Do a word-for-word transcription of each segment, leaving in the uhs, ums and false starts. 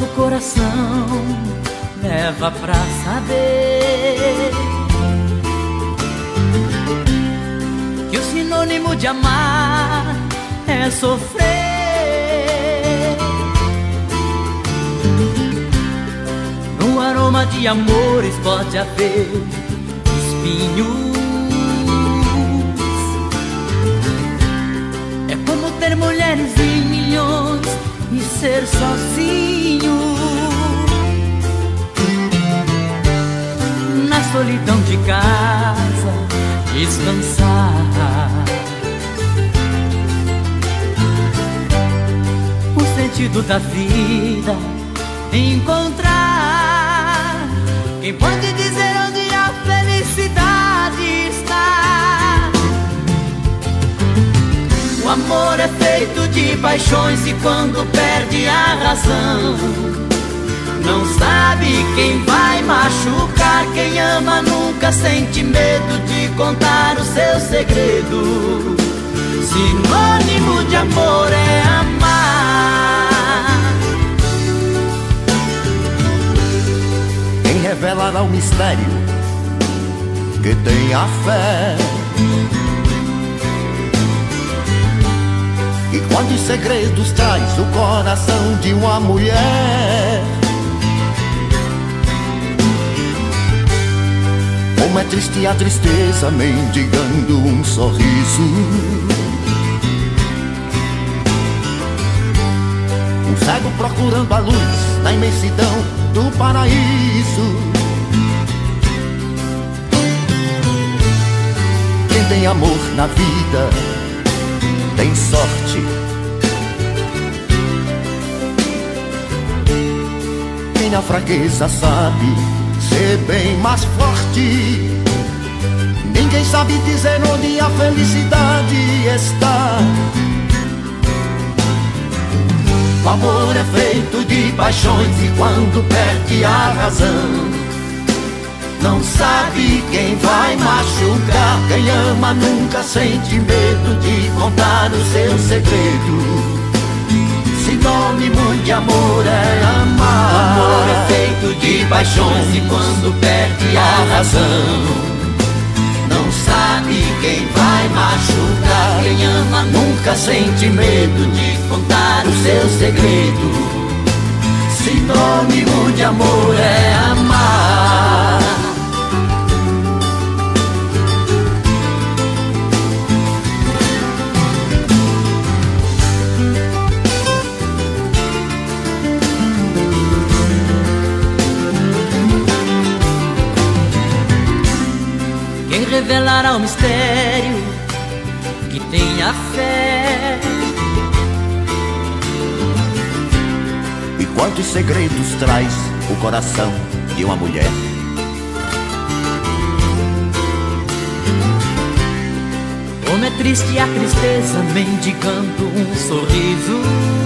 O coração leva pra saber que o sinônimo de amar é sofrer. No aroma de amores pode haver espinhos. É como ter mulheres em milhões e ser sozinho. Na solidão de casa descansar. O sentido da vida encontrar. Quem pode dizer onde a felicidade está? O amor é feito de paixões e quando perde a razão, não sabe quem vai machucar. Quem ama nunca sente medo de contar o seu segredo. Sinônimo de amor é amar. Quem revelará o mistério que tem a fé? E quantos segredos traz o coração de uma mulher? Como é triste a tristeza mendigando um sorriso. Um cego procurando a luz na imensidão do paraíso. Quem tem amor na vida tem sorte. Quem na fraqueza sabe ser bem mais forte. Ninguém sabe dizer onde a felicidade está. O amor é feito de paixões e quando perde a razão, não sabe quem vai machucar. Quem ama nunca sente medo de contar o seu segredo. Sinônimo de amor é amar. O amor é feito de paixões e quando perde a razão, não sabe quem vai machucar. Quem ama nunca sente medo de contar o seu segredo. Sinônimo de amor é amar. Quem revelará o mistério que tem a fé? E quantos segredos traz o coração de uma mulher? Como é triste a tristeza mendigando um sorriso.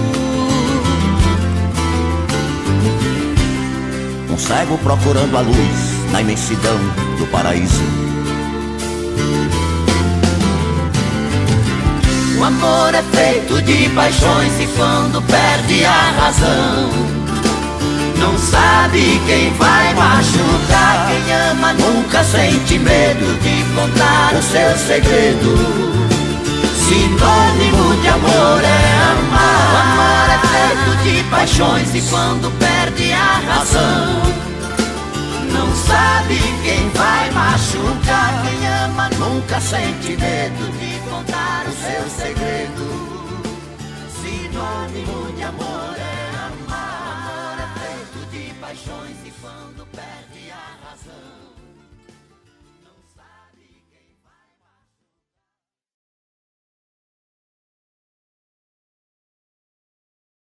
Um cego procurando a luz na imensidão do paraíso. O amor é feito de paixões e quando perde a razão, não sabe quem vai machucar. Quem ama nunca sente medo de contar o seu segredo. Sinônimo de amor é amar. O amor é feito de paixões e quando perde a razão, não sabe quem vai machucar. Quem ama nunca sente medo de contar o seu segredo. Sinônimo de amor é amar. O amor é feito de paixões e quando perde